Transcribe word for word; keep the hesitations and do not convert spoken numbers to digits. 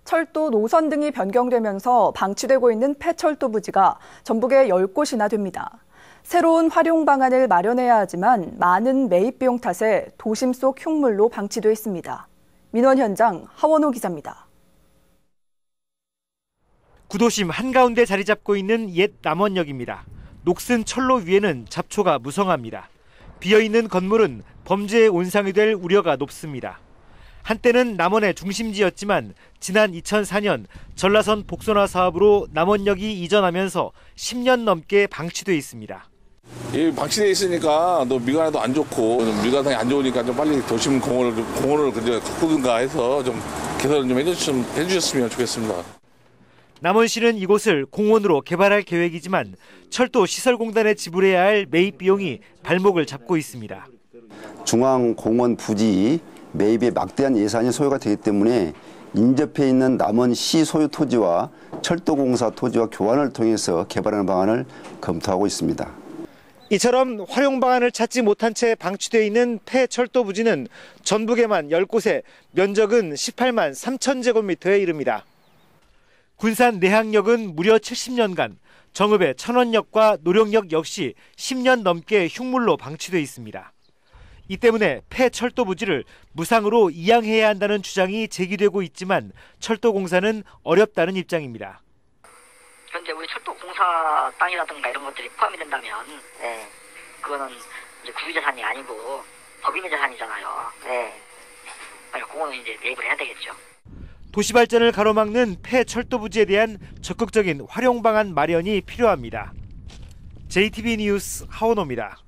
철도 노선 등이 변경되면서 방치되고 있는 폐철도 부지가 전국에 열 곳이나 됩니다. 새로운 활용 방안을 마련해야 하지만 많은 매입 비용 탓에 도심 속 흉물로 방치돼 있습니다. 민원 현장 하원호 기자입니다. 구도심 한가운데 자리 잡고 있는 옛 남원역입니다. 녹슨 철로 위에는 잡초가 무성합니다. 비어있는 건물은 범죄의 온상이 될 우려가 높습니다. 한때는 남원의 중심지였지만 지난 이천사 년 전라선 복선화 사업으로 남원역이 이전하면서 십 년 넘게 방치돼 있습니다. 이 방치돼 있으니까 또 미관에도 안 좋고 미관상이 안 좋으니까 좀 빨리 도심 공원을 공원을 그냥 바꾸든가 해서 좀 개선을 좀 해주셨으면, 해주셨으면 좋겠습니다. 남원시는 이곳을 공원으로 개발할 계획이지만 철도시설공단에 지불해야 할 매입 비용이 발목을 잡고 있습니다. 중앙공원 부지 매입에 막대한 예산이 소요가 되기 때문에 인접해 있는 남원시 소유 토지와 철도공사 토지와 교환을 통해서 개발하는 방안을 검토하고 있습니다. 이처럼 활용 방안을 찾지 못한 채 방치되어 있는 폐철도 부지는 전북에만 열 곳에 면적은 십팔만 삼천 제곱미터에 이릅니다. 군산 내항역은 무려 칠십 년간, 정읍의 천원역과 노령역 역시 십 년 넘게 흉물로 방치돼 있습니다. 이 때문에 폐철도 부지를 무상으로 이양해야 한다는 주장이 제기되고 있지만 철도공사는 어렵다는 입장입니다. 현재 우리 철도공사 땅이라든가 이런 것들이 포함이 된다면 네. 그거는 이제 국유재산이 아니고 법인의 재산이잖아요. 네. 그러니까 그거는 이제 매입을 해야 되겠죠. 도시발전을 가로막는 폐철도 부지에 대한 적극적인 활용 방안 마련이 필요합니다. 제이티비 뉴스 하원호입니다.